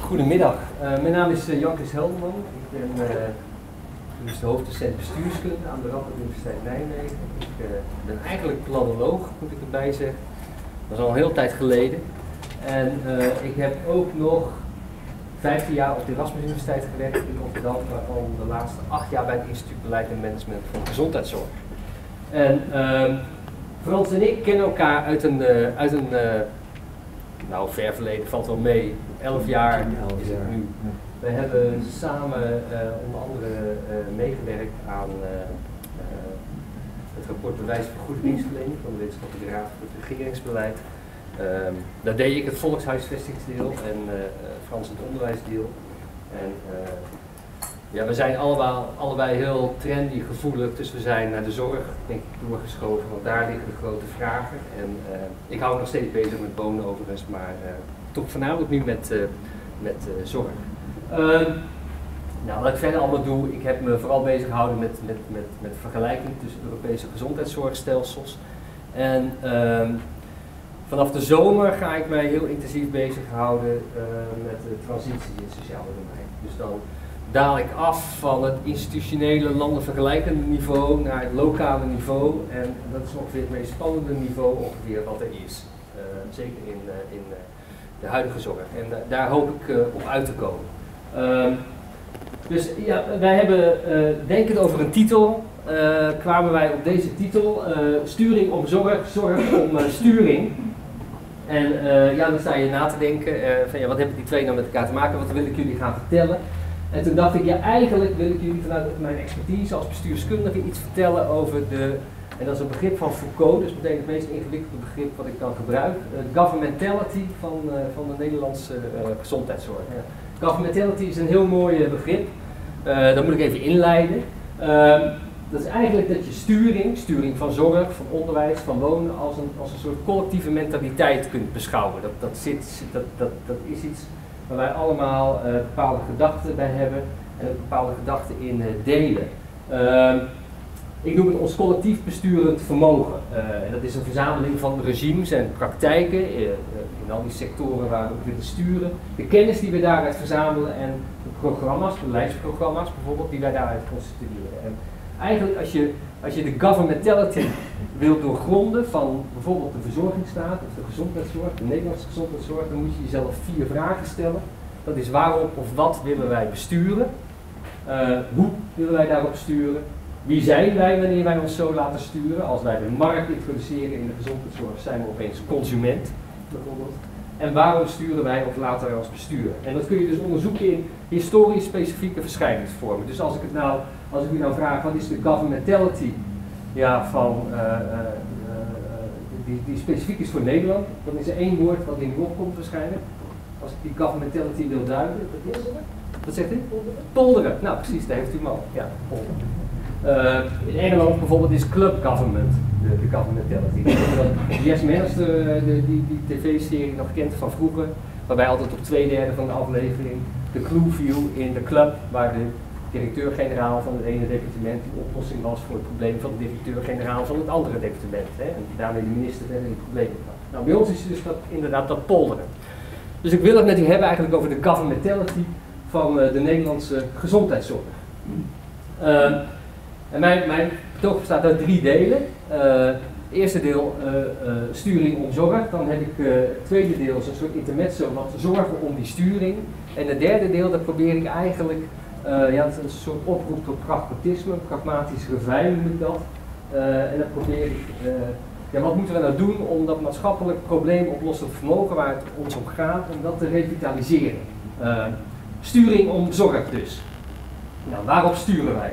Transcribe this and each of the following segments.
Goedemiddag, mijn naam is Jan-Chris Helderman. Ik ben de hoofddocent bestuurskunde aan de Radboud Universiteit Nijmegen. Ik ben eigenlijk planoloog, moet ik erbij zeggen. Dat is al een hele tijd geleden. En ik heb ook nog 15 jaar op de Erasmus Universiteit gewerkt in Rotterdam, waarvan de laatste 8 jaar bij het Instituut Beleid en Management van Gezondheidszorg. En Frans en ik kennen elkaar uit een nou, ver verleden valt wel mee, 11 jaar is het nu. We hebben samen onder andere meegewerkt aan het rapport Bewijs voor Goede Dienstverlening van de Wetenschappelijke Raad voor het Regeringsbeleid. Daar deed ik het volkshuisvestingsdeel en Frans het onderwijsdeel. En ja, we zijn allebei heel trendy, gevoelig, dus we zijn naar de zorg denk ik doorgeschoven, want daar liggen de grote vragen. En ik hou me nog steeds bezig met wonen overigens, maar toch voornamelijk nu met zorg. Nou, wat ik verder allemaal doe, ik heb me vooral bezig gehouden met vergelijking tussen Europese gezondheidszorgstelsels. En vanaf de zomer ga ik mij heel intensief bezighouden met de transitie in het sociale domein. Dus dan daal ik af van het institutionele landenvergelijkende niveau naar het lokale niveau. En dat is ongeveer het meest spannende niveau ongeveer wat er is. Zeker in de huidige zorg. En daar hoop ik op uit te komen. Dus ja, wij hebben, denkend over een titel, kwamen wij op deze titel. Sturing om zorg, zorg om sturing. En ja, dan sta je na te denken van ja, wat hebben die twee nou met elkaar te maken, wat wil ik jullie gaan vertellen. En toen dacht ik, ja, eigenlijk wil ik jullie vanuit mijn expertise als bestuurskundige iets vertellen over en dat is een begrip van Foucault, dus meteen het meest ingewikkelde begrip wat ik dan gebruik, governmentality van de Nederlandse gezondheidszorg. Ja. Governmentality is een heel mooi begrip, dat moet ik even inleiden. Dat is eigenlijk dat je sturing van zorg, van onderwijs, van wonen, als een soort collectieve mentaliteit kunt beschouwen. Dat is iets waar wij allemaal bepaalde gedachten bij hebben en bepaalde gedachten in delen. Ik noem het ons collectief besturend vermogen. En dat is een verzameling van regimes en praktijken in al die sectoren waar we op willen sturen. De kennis die we daaruit verzamelen en de programma's, beleidsprogramma's bijvoorbeeld, die wij daaruit constitueren. En eigenlijk als je de governmentality wilt doorgronden van bijvoorbeeld de verzorgingsstaat of de gezondheidszorg, de Nederlandse gezondheidszorg, dan moet je jezelf 4 vragen stellen. Dat is waarom of wat willen wij besturen? Hoe willen wij daarop sturen? Wie zijn wij wanneer wij ons zo laten sturen? Als wij de markt introduceren in de gezondheidszorg zijn we opeens consument bijvoorbeeld. En waarom sturen wij of laten wij ons besturen? En dat kun je dus onderzoeken in historisch specifieke verschijningsvormen. Dus als ik u nou vraag wat is de governmentality van, die specifiek is voor Nederland, dan is er 1 woord wat in de opkomt waarschijnlijk. Als ik die governmentality wil duiden, wat zegt u? Polderen. Nou precies, daar heeft u hem al. Ja, polderen. In Engeland bijvoorbeeld is club government de governmentality. Yes Minister, die tv-serie nog kent van vroeger, waarbij altijd op 2/3 van de aflevering de clue viel in de club, waar de directeur-generaal van het ene departement de oplossing was voor het probleem van de directeur-generaal van het andere departement. Hè, en daarmee de minister verder in het probleem had. Nou, bij ons is dus inderdaad dat polderen. Dus ik wil het met u hebben eigenlijk over de governmentality van de Nederlandse gezondheidszorg. En mijn betoog bestaat uit 3 delen. Het eerste deel sturing om zorg, dan heb ik het tweede deel een soort intermezzo, wat zorgen om die sturing. En het derde deel, dat probeer ik eigenlijk, het is een soort oproep tot pragmatisme, pragmatisch refijn noem ik dat. En dan probeer ik, wat moeten we nou doen om dat maatschappelijk probleemoplossend vermogen waar het ons om gaat, om dat te revitaliseren. Sturing om zorg dus. Nou, waarop sturen wij?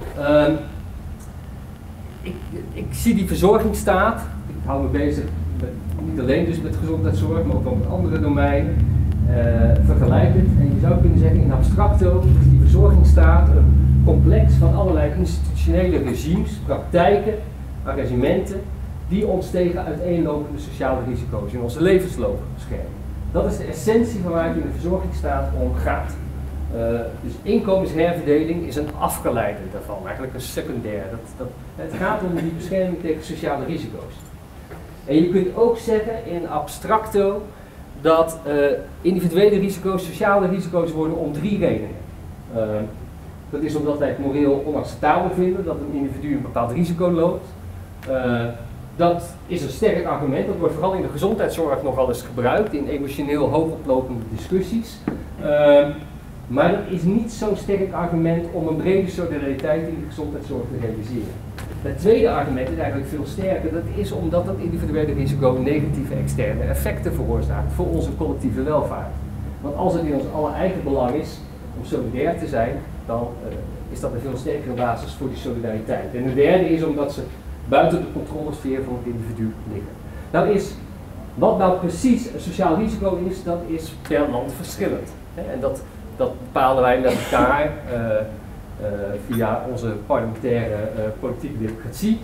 Ik zie die verzorgingsstaat, ik hou me bezig niet alleen dus met gezondheidszorg, maar ook wel met andere domeinen, vergelijkend. En je zou kunnen zeggen in abstracto is die verzorgingsstaat een complex van allerlei institutionele regimes, praktijken, arrangementen, die ons tegen uiteenlopende sociale risico's in onze levensloop beschermen. Dat is de essentie van waar het in de verzorgingsstaat om gaat. Dus inkomensherverdeling is een afgeleide daarvan, eigenlijk een secundair. Het gaat om die bescherming tegen sociale risico's. En je kunt ook zeggen in abstracto, dat individuele risico's, sociale risico's worden om 3 redenen. Dat is omdat wij het moreel onacceptabel vinden dat een individu een bepaald risico loopt. Dat is een sterk argument, dat wordt vooral in de gezondheidszorg nogal eens gebruikt in emotioneel hoogoplopende discussies. Maar dat is niet zo'n sterk argument om een brede solidariteit in de gezondheidszorg te realiseren. Het tweede argument is eigenlijk veel sterker. Dat is omdat dat individuele risico negatieve externe effecten veroorzaakt voor onze collectieve welvaart. Want als het in ons alle eigen belang is om solidair te zijn, dan is dat een veel sterkere basis voor die solidariteit. En de derde is omdat ze buiten de controlesfeer van het individu liggen. Nou is, wat nou precies een sociaal risico is, dat is per land verschillend. En dat bepalen wij met elkaar via onze parlementaire politieke democratie.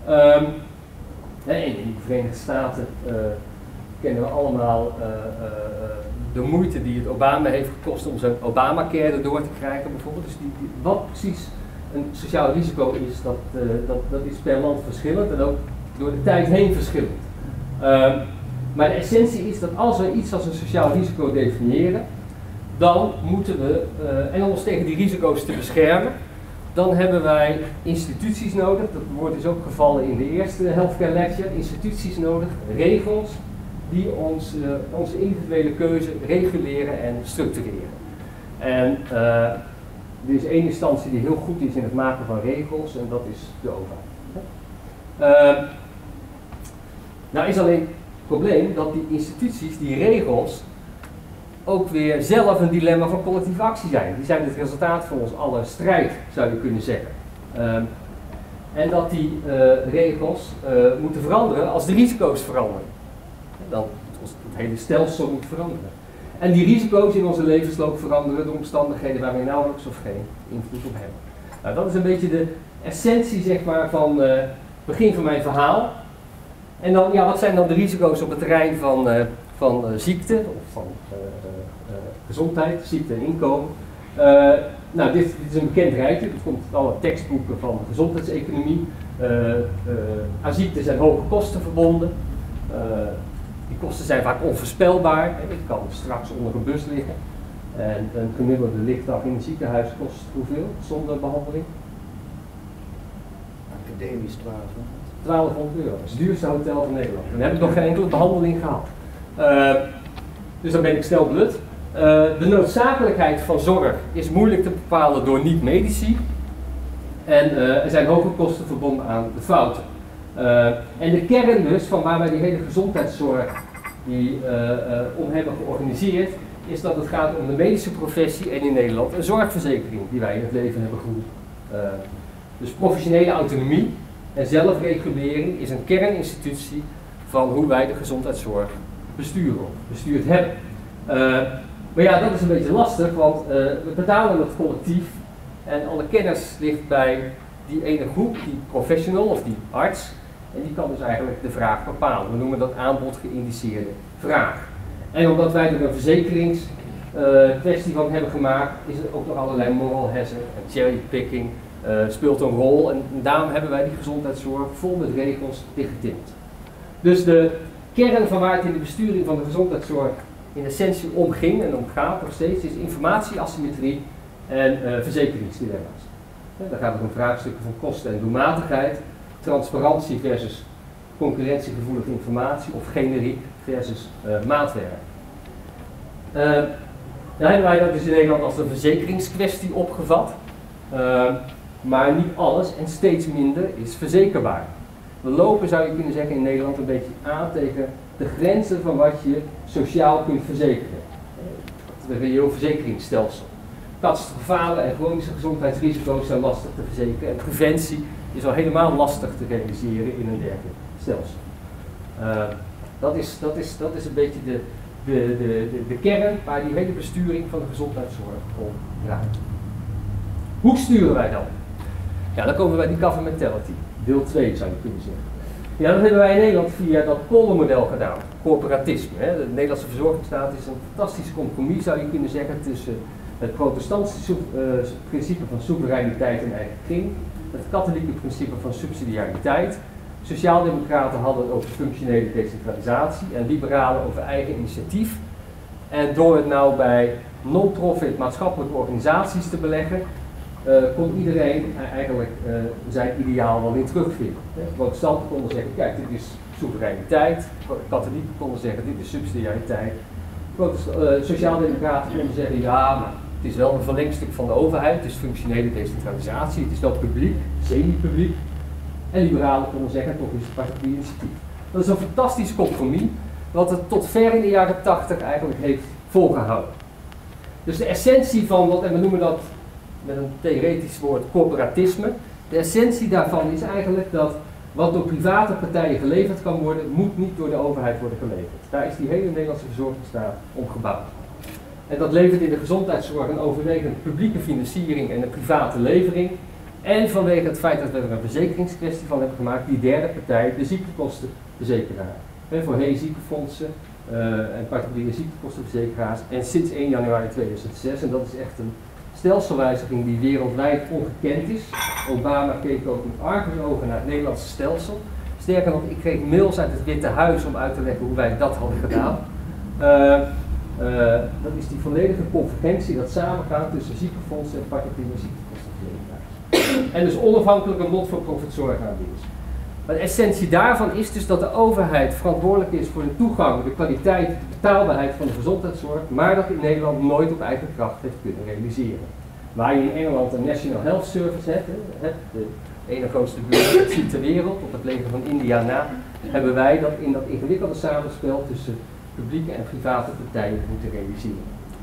In de Verenigde Staten kennen we allemaal de moeite die het Obama heeft gekost om zijn Obamacare erdoor te krijgen bijvoorbeeld. Dus wat precies een sociaal risico is, dat is per land verschillend en ook door de tijd heen verschillend. Maar de essentie is dat als we iets als een sociaal risico definiëren, dan moeten we, en om ons tegen die risico's te beschermen, dan hebben wij instituties nodig, dat woord is ook gevallen in de eerste healthcare lecture, instituties nodig, regels die onze individuele keuze reguleren en structureren. En er is één instantie die heel goed is in het maken van regels en dat is de overheid. Nou is alleen het probleem dat die instituties, die regels, ook weer zelf een dilemma van collectieve actie zijn. Die zijn het resultaat van ons aller strijd, zou je kunnen zeggen. En dat die regels moeten veranderen als de risico's veranderen. Dan het hele stelsel moet veranderen. En die risico's in onze levensloop veranderen door omstandigheden waar we nauwelijks of geen invloed op hebben. Nou, dat is een beetje de essentie, zeg maar, van het begin van mijn verhaal. En dan, ja, wat zijn dan de risico's op het terrein van ziekte of van gezondheid, ziekte en inkomen? Nou, dit is een bekend rijtje, dat komt uit alle tekstboeken van de gezondheidseconomie. Aan ziekte zijn hoge kosten verbonden. Die kosten zijn vaak onvoorspelbaar. Ik kan straks onder een bus liggen. En een gemiddelde lichtdag in een ziekenhuis kost hoeveel zonder behandeling? Academisch 1200 euro. Dat is het duurste hotel van Nederland. Dan heb ik nog geen enkele behandeling gehad. Dus dan ben ik snel blut. De noodzakelijkheid van zorg is moeilijk te bepalen door niet-medici. En er zijn hoge kosten verbonden aan de fouten. En de kern dus van waar wij die hele gezondheidszorg om hebben georganiseerd, is dat het gaat om de medische professie en in Nederland een zorgverzekering die wij in het leven hebben geroepen. Dus professionele autonomie en zelfregulering is een kerninstitutie van hoe wij de gezondheidszorg bestuurd hebben. Maar ja, dat is een beetje lastig, want we betalen het collectief en alle kennis ligt bij die ene groep, die professional of die arts. En die kan dus eigenlijk de vraag bepalen. We noemen dat aanbod geïndiceerde vraag. En omdat wij er een verzekeringskwestie van hebben gemaakt, is er ook nog allerlei moral hazard en cherrypicking speelt een rol. En daarom hebben wij die gezondheidszorg vol met regels dichtgetimmerd. Dus de kern van waar het in de besturing van de gezondheidszorg in essentie om ging en om gaat nog steeds, is informatieasymmetrie en verzekeringsdilemma's. Dan gaat het om vraagstukken van kosten en doelmatigheid, transparantie versus concurrentiegevoelige informatie of generiek versus maatwerk. Dan hebben wij dat dus in Nederland als een verzekeringskwestie opgevat, maar niet alles en steeds minder is verzekerbaar. We lopen, zou je kunnen zeggen, in Nederland een beetje aan tegen de grenzen van wat je sociaal kunt verzekeren. Het reëel verzekeringsstelsel. Catastrofale en chronische gezondheidsrisico's zijn lastig te verzekeren en preventie is al helemaal lastig te realiseren in een dergelijk stelsel. Dat is een beetje de kern waar die hele besturing van de gezondheidszorg om draait. Hoe sturen wij dan? Ja, dan komen we bij die governmentality, deel 2 zou je kunnen zeggen. Ja, dat hebben wij in Nederland via dat poldermodel gedaan, corporatisme. Hè. De Nederlandse verzorgingsstaat is een fantastisch compromis, zou je kunnen zeggen, tussen het protestantse principe van soevereiniteit en eigen kring, het katholieke principe van subsidiariteit. Sociaaldemocraten hadden het over functionele decentralisatie en liberalen over eigen initiatief En door het nou bij non-profit maatschappelijke organisaties te beleggen, kon iedereen eigenlijk zijn ideaal wel in terugvinden. Protestanten konden zeggen, kijk, dit is soevereiniteit. Katholieken konden zeggen, dit is subsidiariteit. Sociaaldemocraten konden zeggen, ja, maar het is wel een verlengstuk van de overheid, het is functionele decentralisatie, het is wel publiek, semi-publiek. En liberalen konden zeggen, toch is het particulier initiatief. Dat is een fantastisch compromis, wat het tot ver in de jaren 80 eigenlijk heeft volgehouden. Dus de essentie van, en we noemen dat met een theoretisch woord, corporatisme. De essentie daarvan is eigenlijk dat wat door private partijen geleverd kan worden, moet niet door de overheid worden geleverd. Daar is die hele Nederlandse verzorgingsstaat om gebouwd. En dat levert in de gezondheidszorg een overwegend publieke financiering en een private levering. En vanwege het feit dat we er een verzekeringskwestie van hebben gemaakt, die derde partij, de ziektekostenverzekeraar. Voor ziekenfondsen en particuliere ziektekostenverzekeraars. En sinds 1 januari 2006, en dat is echt een stelselwijziging die wereldwijd ongekend is. Obama keek ook met argusogen naar het Nederlandse stelsel. Sterker nog, ik kreeg mails uit het Witte Huis om uit te leggen hoe wij dat hadden gedaan. Dat is die volledige convergentie dat samengaat tussen ziekenfondsen en particuliere ziektekostenverzekeraars. En dus onafhankelijk een not-for-profit zorgaanbieders. Maar de essentie daarvan is dus dat de overheid verantwoordelijk is voor de toegang, de kwaliteit, de betaalbaarheid van de gezondheidszorg, maar dat in Nederland nooit op eigen kracht heeft kunnen realiseren. Waar je in Engeland een National Health Service hebt, de ene grootste bureaucratie ter wereld, op het leger van India na, hebben wij dat in dat ingewikkelde samenspel tussen publieke en private partijen moeten realiseren.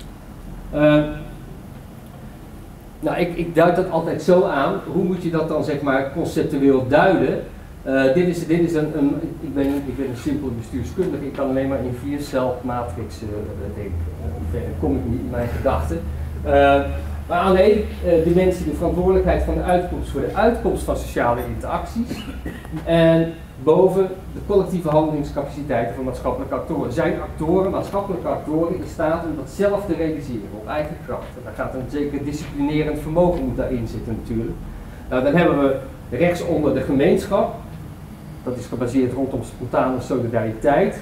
Nou, ik duid dat altijd zo aan. Hoe moet je dat dan zeg maar conceptueel duiden? Dit is ik ben een simpele bestuurskundige, ik kan alleen maar in 4-cel matrix denken. Verder kom ik niet in mijn gedachten. Maar aan de ene dimensie de verantwoordelijkheid van de uitkomst voor de uitkomst van sociale interacties. En boven de collectieve handelingscapaciteiten van maatschappelijke actoren. Zijn actoren, maatschappelijke actoren, in staat om dat zelf te realiseren op eigen kracht. En daar gaat een zeker disciplinerend vermogen moet daarin zitten natuurlijk. Nou, dan hebben we rechtsonder de gemeenschap. Dat is gebaseerd rondom spontane solidariteit.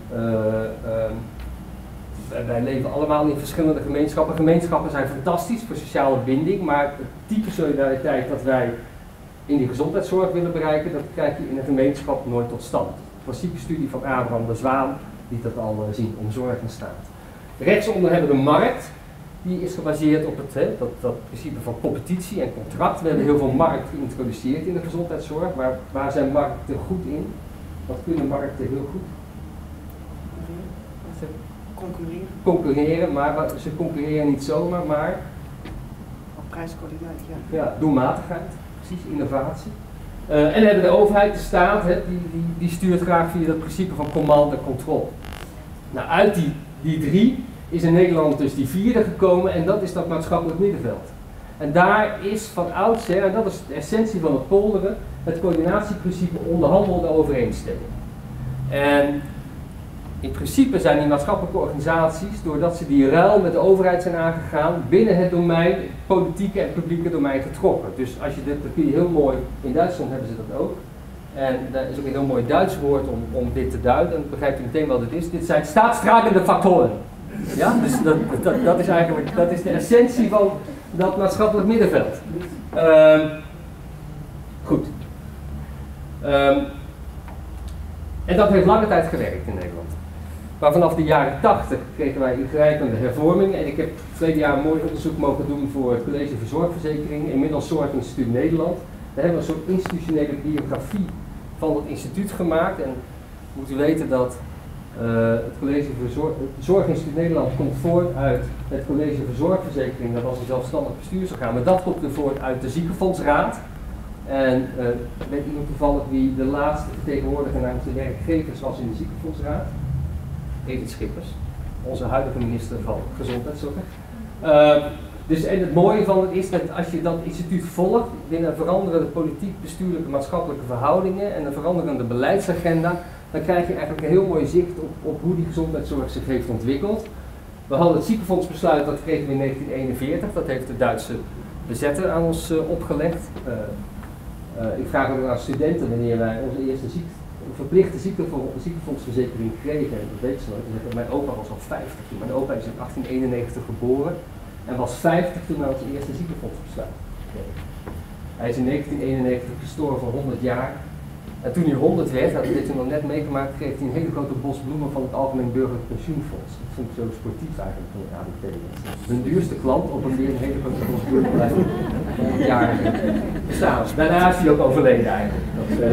Wij leven allemaal in verschillende gemeenschappen. Gemeenschappen zijn fantastisch voor sociale binding, maar het type solidariteit dat wij in die gezondheidszorg willen bereiken, dat krijg je in een gemeenschap nooit tot stand. De klassieke studie van Abraham de Zwaan liet dat al zien, om zorg en staat. Rechtsonder hebben we de markt. Die is gebaseerd op dat principe van competitie en contract. We hebben heel veel markt geïntroduceerd in de gezondheidszorg. Waar zijn markten goed in? Wat kunnen markten heel goed? Concurreren, maar ze concurreren niet zomaar, maar op prijskwaliteit, ja. Ja, doelmatigheid, precies, innovatie. En dan hebben de overheid, de staat, die stuurt graag via dat principe van command en controle. Nou, uit die drie is in Nederland dus die vierde gekomen en dat is dat maatschappelijk middenveld. En daar is van oudsher, en dat is de essentie van het polderen, het coördinatieprincipe onderhandelde overeenstemming. En in principe zijn die maatschappelijke organisaties, doordat ze die ruil met de overheid zijn aangegaan, binnen het domein, het politieke en publieke domein getrokken. Dus als je dat kun je heel mooi, in Duitsland hebben ze dat ook. En daar is ook een heel mooi Duits woord om dit te duiden, en dan begrijpt u meteen wat het is. Dit zijn staatsdragende factoren. Ja, dus dat is eigenlijk dat is de essentie van dat maatschappelijk middenveld. Goed. En dat heeft lange tijd gewerkt in Nederland. Maar vanaf de jaren 80 kregen wij ingrijpende hervormingen. En ik heb verleden jaar een mooi onderzoek mogen doen voor het College voor Zorgverzekering, inmiddels Zorginstituut Nederland. Daar hebben we een soort institutionele biografie van dat instituut gemaakt. En moet u weten dat het College voor Zorginstituut Nederland komt voort uit het College voor Zorgverzekering. Dat was een zelfstandig bestuursorgaan, maar dat komt er voort uit de Ziekenfondsraad. En weet iemand toevallig wie de laatste vertegenwoordiger namens de werkgevers was in de Ziekenfondsraad? Edith Schippers, onze huidige minister van Gezondheidszorg. Dus en het mooie van het is dat als je dat instituut volgt, binnen veranderende politiek, bestuurlijke, maatschappelijke verhoudingen en een veranderende beleidsagenda, dan krijg je eigenlijk een heel mooi zicht op hoe die gezondheidszorg zich heeft ontwikkeld. We hadden het ziekenfondsbesluit, dat kregen we in 1941, dat heeft de Duitse bezetter aan ons opgelegd. Ik vraag ook aan studenten wanneer wij onze eerste een verplichte ziekenfondsverzekering gekregen. En dat weet ze nooit. Mijn opa was al 50 toen. Mijn opa is in 1891 geboren en was 50 toen hij zijn eerste ziekenfondsbesluit kreeg. Hij is in 1991 gestorven voor 100 jaar. En toen hij 100 werd, had hij dit nog net meegemaakt, kreeg hij een hele grote bos bloemen van het Algemeen Burgerlijk Pensioenfonds. Dat vond ik zo sportief eigenlijk van de ABP. Hun duurste klant op een weer een hele grote bos bloemen blijven 100 jaar bestaan. Daarna is hij ook overleden eigenlijk.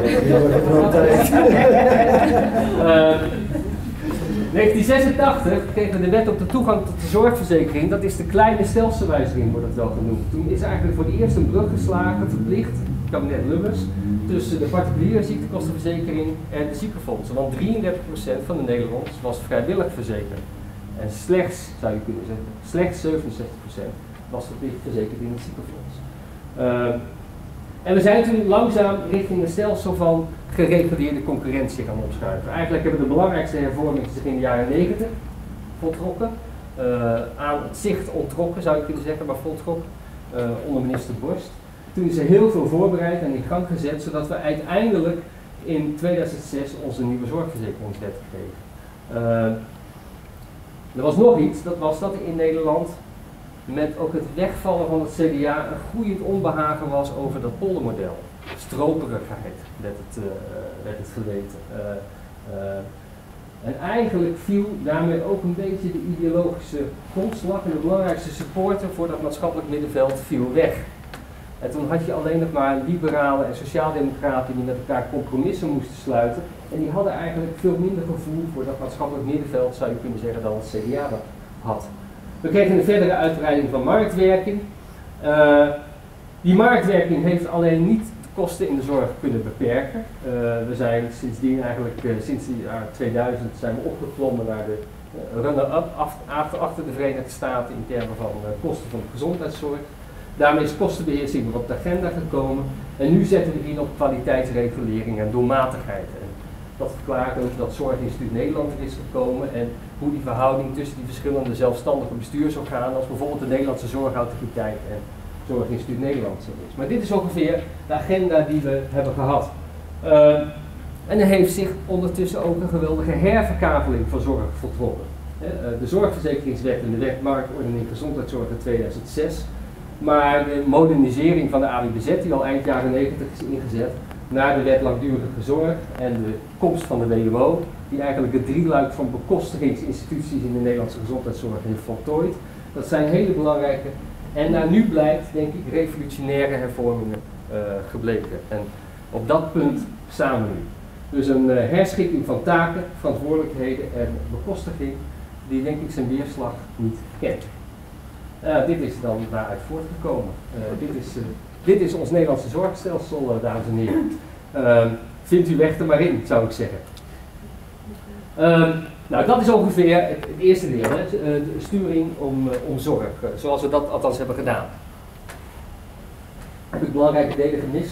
In 1986 kregen we de wet op de toegang tot de zorgverzekering. Dat is de kleine stelselwijziging, wordt het wel genoemd. Toen is eigenlijk voor het eerst een brug geslagen, verplicht, kabinet Lubbers, tussen de particuliere ziektekostenverzekering en de ziekenfondsen. Want 33% van de Nederlanders was vrijwillig verzekerd. En slechts, zou je kunnen zeggen, slechts 67% was verplicht verzekerd in het ziekenfonds. En we zijn toen langzaam richting een stelsel van gereguleerde concurrentie gaan opschuiven. Eigenlijk hebben de belangrijkste hervormingen zich in de jaren 90 voltrokken. Aan het zicht onttrokken, zou je kunnen zeggen, maar voltrokken onder minister Borst. Toen is er heel veel voorbereid en in gang gezet, zodat we uiteindelijk in 2006 onze nieuwe zorgverzekeringswet kregen. Er was nog iets, dat was dat in Nederland met ook het wegvallen van het CDA een groeiend onbehagen was over dat poldermodel. Stroperigheid werd het geweten. En eigenlijk viel daarmee ook een beetje de ideologische grondslag en de belangrijkste supporter voor dat maatschappelijk middenveld viel weg. En toen had je alleen nog maar liberalen en sociaaldemocraten die met elkaar compromissen moesten sluiten. En die hadden eigenlijk veel minder gevoel voor dat maatschappelijk middenveld, zou je kunnen zeggen, dan het CDA dat had. We kregen een verdere uitbreiding van marktwerking. Die marktwerking heeft alleen niet de kosten in de zorg kunnen beperken. We zijn sindsdien eigenlijk, sinds het jaar 2000 zijn we opgeklommen naar de runner-up achter de Verenigde Staten in termen van kosten van de gezondheidszorg. Daarmee is kostenbeheersing weer op de agenda gekomen. En nu zetten we in op kwaliteitsregulering en doelmatigheid. En dat verklaart ook dat Zorginstituut Nederland er is gekomen en hoe die verhouding tussen die verschillende zelfstandige bestuursorganen, als bijvoorbeeld de Nederlandse Zorgautoriteit en Zorginstituut Nederland is. Maar dit is ongeveer de agenda die we hebben gehad. En er heeft zich ondertussen ook een geweldige herverkaveling van zorg voltrokken. De zorgverzekeringswet en de wet marktordening gezondheidszorg in 2006. Maar de modernisering van de AWBZ, die al eind jaren 90 is ingezet, naar de wet langdurige zorg en de komst van de WMO, die eigenlijk het drieluik van bekostigingsinstituties in de Nederlandse gezondheidszorg heeft voltooid. Dat zijn hele belangrijke en naar nu blijkt, denk ik, revolutionaire hervormingen gebleken. En op dat punt staan we nu. Dus een herschikking van taken, verantwoordelijkheden en bekostiging, die denk ik zijn weerslag niet kent. Dit is dan daaruit voortgekomen. Dit is ons Nederlandse zorgstelsel, dames en heren. Vindt u weg er maar in, zou ik zeggen. Nou, dat is ongeveer het eerste deel, hè? De sturing om zorg, zoals we dat althans hebben gedaan. Heb ik belangrijke delen gemist?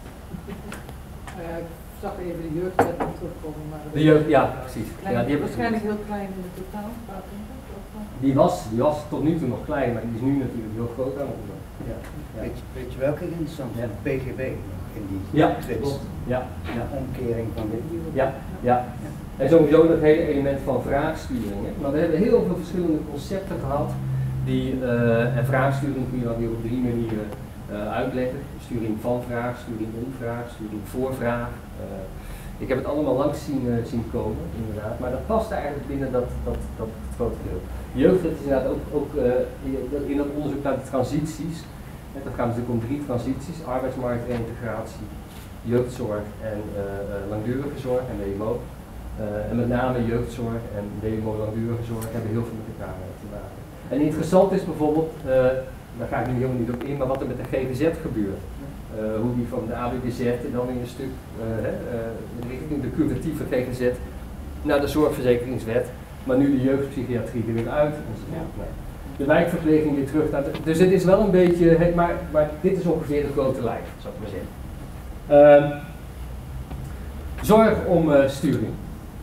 Ik zag even de jeugdwet nog terugkomen. Maar de jeugd, ja, precies. Klein, ja, die waarschijnlijk heel klein in het totaal. Die was tot nu toe nog klein, maar die is nu natuurlijk heel groot aan het worden. Ja. Ja. Weet je welke interessant van PGB in die trits? Ja. Omkering van dit. Ja. En sowieso dat hele element van vraagsturing. Hè. Maar we hebben heel veel verschillende concepten gehad. En vraagsturing kun je dan weer op 3 manieren uitleggen. Sturing van vraag, sturing om vraag, sturing voor vraag. Ik heb het allemaal langs zien komen, inderdaad. Maar dat past eigenlijk binnen dat grote deel. Jeugdwet is inderdaad ook in dat onderzoek naar de transities. En dat gaat natuurlijk om 3 transities: arbeidsmarktreintegratie, jeugdzorg en langdurige zorg en WMO. En met name jeugdzorg en WMO langdurige zorg hebben heel veel met elkaar te maken. En interessant is bijvoorbeeld, daar ga ik nu helemaal niet op in, maar wat er met de GGZ gebeurt. Hoe die van de AWBZ en dan in een stuk richting de curatieve GGZ naar de zorgverzekeringswet. Maar nu de jeugdpsychiatrie er weer uit. De wijkverpleging weer terug naar dus het is wel een beetje, maar dit is ongeveer de grote lijn, zou ik maar zeggen. Zorg om sturing.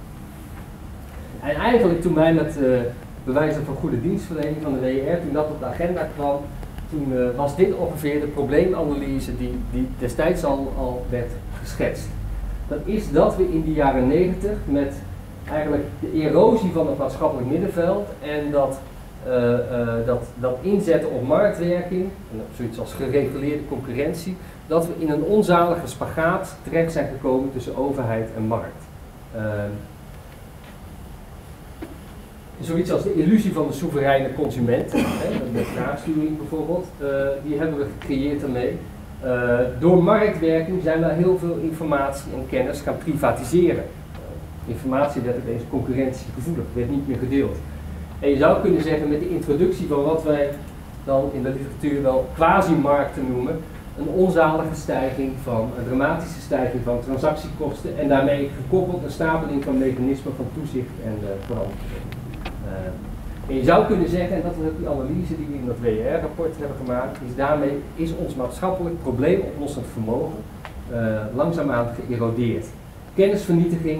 En eigenlijk toen wij met bewijzen van goede dienstverlening van de WER, toen dat op de agenda kwam, toen was dit ongeveer de probleemanalyse die destijds al werd geschetst. dat is dat we in de jaren 90 met eigenlijk de erosie van het maatschappelijk middenveld en dat inzetten op marktwerking, en op zoiets als gereguleerde concurrentie, dat we in een onzalige spagaat terecht zijn gekomen tussen overheid en markt. Zoiets als de illusie van de soevereine consument, met vraagsturing bijvoorbeeld, die hebben we gecreëerd daarmee. Door marktwerking zijn we heel veel informatie en kennis gaan privatiseren. Informatie werd opeens concurrentiegevoelig, werd niet meer gedeeld. En je zou kunnen zeggen met de introductie van wat wij dan in de literatuur wel quasi-markten noemen, een onzalige stijging van, een dramatische stijging van transactiekosten en daarmee gekoppeld een stapeling van mechanismen van toezicht en verantwoording. En je zou kunnen zeggen, en dat is ook die analyse die we in dat WER-rapport hebben gemaakt, is daarmee is ons maatschappelijk probleemoplossend vermogen langzaamaan geërodeerd. Kennisvernietiging,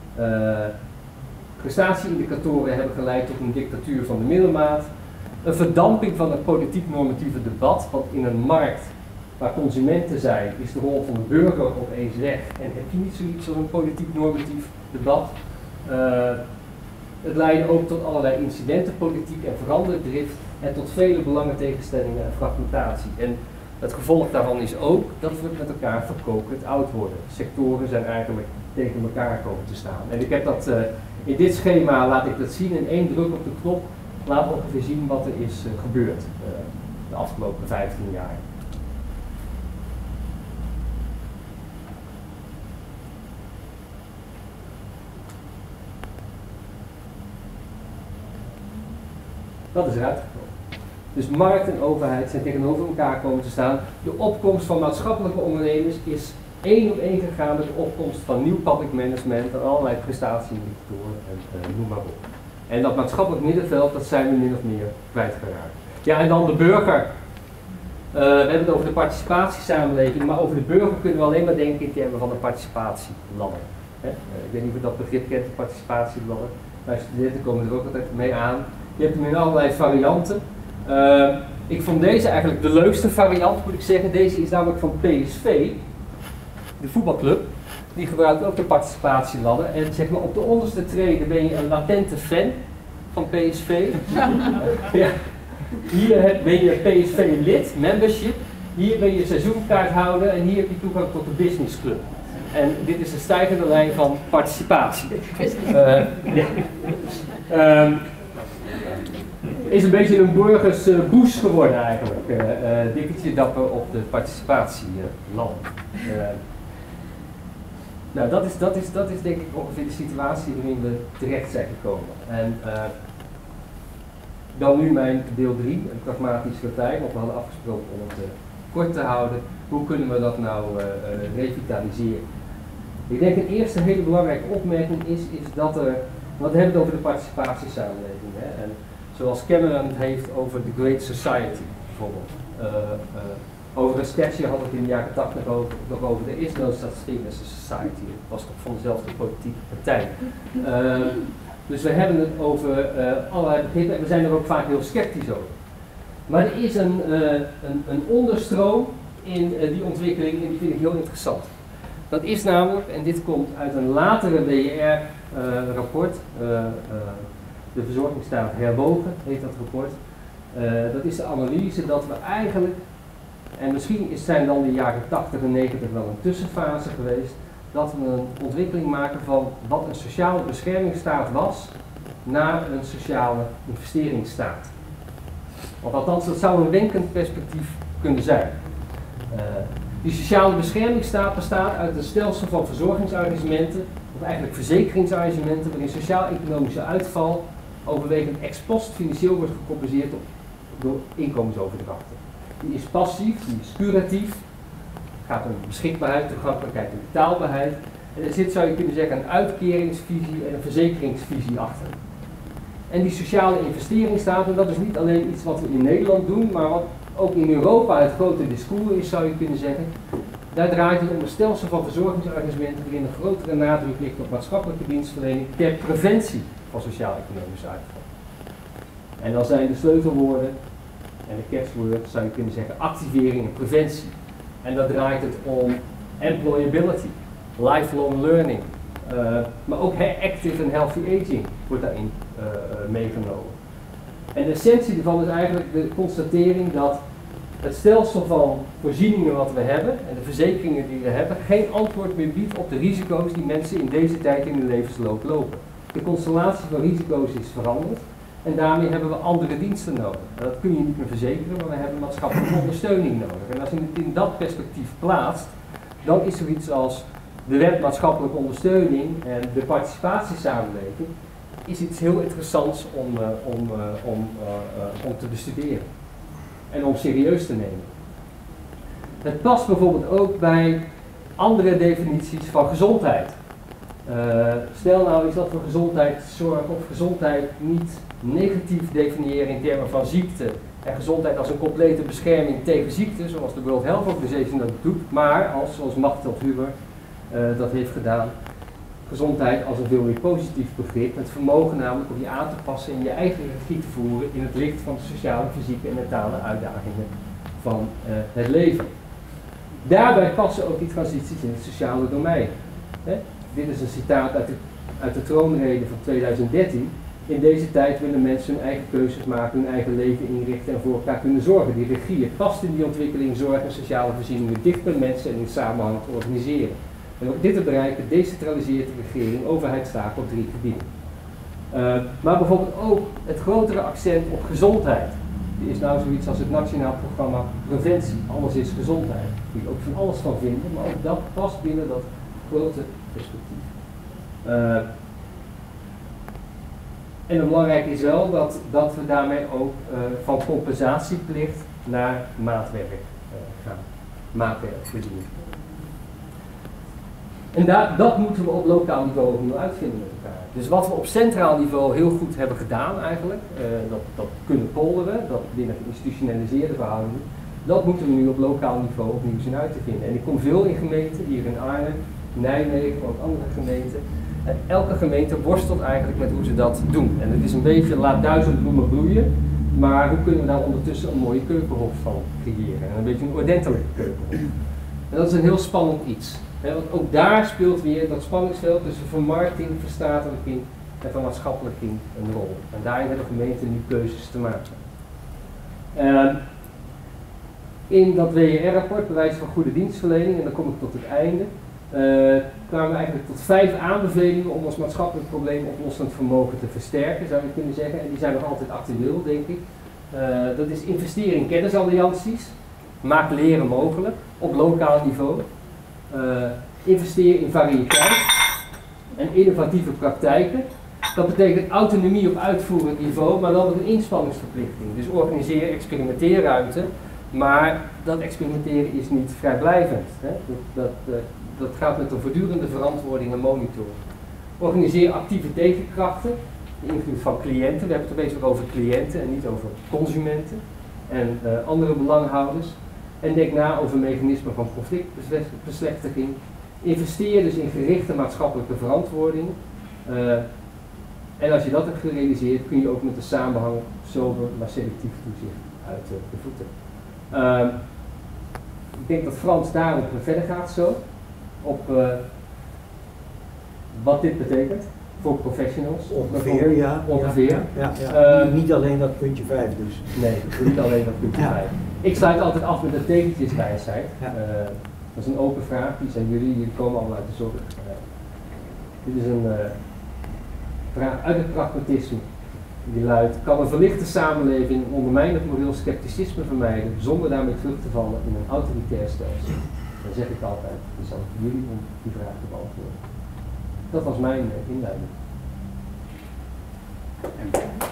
prestatieindicatoren hebben geleid tot een dictatuur van de middelmaat, een verdamping van het politiek-normatieve debat, want in een markt waar consumenten zijn, is de rol van de burger opeens weg en heb je niet zoiets als een politiek-normatief debat. Het leidde ook tot allerlei incidentenpolitiek en veranderdrift en tot vele belangentegenstellingen en fragmentatie. En het gevolg daarvan is ook dat we met elkaar verkokerd oud worden. Sectoren zijn eigenlijk tegen elkaar komen te staan. En ik heb dat in dit schema laat ik dat zien. In één druk op de knop laat ongeveer zien wat er is gebeurd de afgelopen 15 jaar. Dat is eruit gekomen. Dus markt en overheid zijn tegenover elkaar komen te staan. De opkomst van maatschappelijke ondernemers is 1 op 1 gegaan met de opkomst van nieuw public management en allerlei prestatieindicatoren en noem maar op. En dat maatschappelijk middenveld, dat zijn we min of meer kwijtgeraakt. Ja, en dan de burger. We hebben het over de participatiesamenleving, maar over de burger kunnen we alleen maar denken in termen van de participatieladder. Ik weet niet of je dat begrip kent, de participatieladder. Bij studenten komen er ook altijd mee aan. Je hebt hem in allerlei varianten. Ik vond deze eigenlijk de leukste variant, moet ik zeggen. Deze is namelijk van PSV, de voetbalclub. Die gebruikt ook de participatieladder. En zeg maar op de onderste trede ben je een latente fan van PSV. Ja. Hier ben je PSV-lid, membership. Hier ben je seizoenkaarthouder en hier heb je toegang tot de businessclub. En dit is een stijgende lijn van participatie. Is een beetje een burgers Bush geworden eigenlijk. Dikketje dapper op de participatieland. Nou, dat is denk ik ongeveer de situatie waarin we terecht zijn gekomen. En dan nu mijn deel 3, een pragmatisch vertijn, want we hadden afgesproken om het kort te houden. Hoe kunnen we dat nou revitaliseren? Ik denk een eerste hele belangrijke opmerking is dat er, want we hebben het over de participatiesamenleving. Hè, en zoals Cameron het heeft over the Great Society bijvoorbeeld. Over een sketchje had ik in de jaren 80 nog over there is no such thing as a society. Het was toch van dezelfde politieke partij. Dus we hebben het over allerlei begrippen en we zijn er ook vaak heel sceptisch over. Maar er is een onderstroom in die ontwikkeling en die vind ik heel interessant. Dat is namelijk, en dit komt uit een latere WER-rapport, de verzorgingsstaat herwogen heet dat rapport. Dat is de analyse dat we eigenlijk, en misschien zijn dan de jaren 80 en 90 wel een tussenfase geweest, dat we een ontwikkeling maken van wat een sociale beschermingsstaat was naar een sociale investeringsstaat. Want althans, dat zou een wenkend perspectief kunnen zijn. Die sociale beschermingsstaat bestaat uit een stelsel van verzorgingsarrangementen, of eigenlijk verzekeringsarrangementen, waarin sociaal-economische uitval overwegend ex post financieel wordt gecompenseerd door inkomensoverdrachten. Die is passief, die is curatief, het gaat om beschikbaarheid, toegankelijkheid en betaalbaarheid. En er zit, zou je kunnen zeggen, een uitkeringsvisie en een verzekeringsvisie achter. En die sociale investeringsstaat, en dat is niet alleen iets wat we in Nederland doen, maar wat ook in Europa het grote discours is, zou je kunnen zeggen. Daar draait het om een stelsel van verzorgingsarrangementen waarin een grotere nadruk ligt op maatschappelijke dienstverlening ter preventie van sociaal-economische uitval. En dan zijn de sleutelwoorden en de catchword, zou je kunnen zeggen, activering en preventie. En dan draait het om employability. lifelong learning. Maar ook active en healthy aging wordt daarin meegenomen. En de essentie ervan is eigenlijk de constatering dat het stelsel van voorzieningen wat we hebben en de verzekeringen die we hebben geen antwoord meer biedt op de risico's die mensen in deze tijd in hun levensloop lopen. De constellatie van risico's is veranderd en daarmee hebben we andere diensten nodig. En dat kun je niet meer verzekeren, maar we hebben maatschappelijke ondersteuning nodig. En als je het in dat perspectief plaatst, dan is zoiets als de wet maatschappelijke ondersteuning en de participatiesamenleving is iets heel interessants om te bestuderen en om serieus te nemen. Het past bijvoorbeeld ook bij andere definities van gezondheid. Stel nou eens dat we gezondheidszorg of gezondheid niet negatief definiëren in termen van ziekte en gezondheid als een complete bescherming tegen ziekte, zoals de World Health Organization dat doet, maar als, zoals Machtel Huber dat heeft gedaan, gezondheid als een veel meer positief begrip, het vermogen namelijk om je aan te passen en je eigen regie te voeren in het licht van de sociale, fysieke en mentale uitdagingen van het leven. Daarbij passen ook die transities in het sociale domein. Dit is een citaat uit de troonrede van 2013. In deze tijd willen mensen hun eigen keuzes maken, hun eigen leven inrichten en voor elkaar kunnen zorgen. Die regie past in die ontwikkeling, zorg en sociale voorzieningen dicht bij mensen en in samenhang te organiseren. En om dit te bereiken decentraliseert de regering overheidstaken op 3 gebieden. Maar bijvoorbeeld ook het grotere accent op gezondheid. Die is nou zoiets als het Nationaal Programma Preventie. Alles is gezondheid. Daar kun je ook van alles van vinden, maar ook dat past binnen dat grote perspectief. En het belangrijke is wel dat we daarmee ook van compensatieplicht naar maatwerk gaan. Maatwerk verdienen. En dat moeten we op lokaal niveau opnieuw uitvinden met elkaar. Dus wat we op centraal niveau heel goed hebben gedaan eigenlijk, dat kunnen polderen, dat binnen geïnstitutionaliseerde verhoudingen, dat moeten we nu op lokaal niveau opnieuw zien uit te vinden. En ik kom veel in gemeenten, hier in Arnhem, Nijmegen, maar ook andere gemeenten. En elke gemeente worstelt eigenlijk met hoe ze dat doen. En het is een beetje laat 1000 bloemen bloeien, maar hoe kunnen we daar ondertussen een mooie keukenhof van creëren? En een beetje een ordentelijke keukenhof. En dat is een heel spannend iets. Want ook daar speelt weer dat spanningsveld tussen vermarkting, verstatelijking en van maatschappelijking een rol. En daarin hebben gemeenten nu keuzes te maken. In dat WER-rapport, bewijs van goede dienstverlening, en dan kom ik tot het einde, kwamen we eigenlijk tot 5 aanbevelingen om ons maatschappelijk probleem oplossend vermogen te versterken, zou je kunnen zeggen. En die zijn nog altijd actueel, denk ik. Dat is investeren in kennisallianties, maak leren mogelijk op lokaal niveau. Investeer in variëteit en innovatieve praktijken. Dat betekent autonomie op uitvoerend niveau, maar wel met een inspanningsverplichting. Dus organiseer experimenteerruimte, maar dat experimenteren is niet vrijblijvend. Hè? Dat gaat met een voortdurende verantwoording en monitoring. Organiseer actieve tegenkrachten, de invloed van cliënten. We hebben het opeens weer over cliënten en niet over consumenten en andere belanghouders. En denk na over mechanismen van conflictbeslechtiging. Investeer dus in gerichte maatschappelijke verantwoording. En als je dat hebt gerealiseerd, kun je ook met de samenhang sober maar selectief toezicht uit de voeten. Ik denk dat Frans daarop verder gaat zo. Op wat dit betekent voor professionals. Ongeveer, ja. Ongeveer. Niet alleen dat puntje 5 dus. Nee, niet alleen dat puntje 5. Ik sluit altijd af met een tekentjeswijsheid. Dat is een open vraag, die zijn jullie komen allemaal uit de zorg. Dit is een vraag uit het pragmatisme. Die luidt: kan een verlichte samenleving ondermijnend moreel scepticisme vermijden zonder daarmee terug te vallen in een autoritair stelsel? Dan zeg ik altijd, het is aan jullie om die vraag te beantwoorden. Dat was mijn inleiding.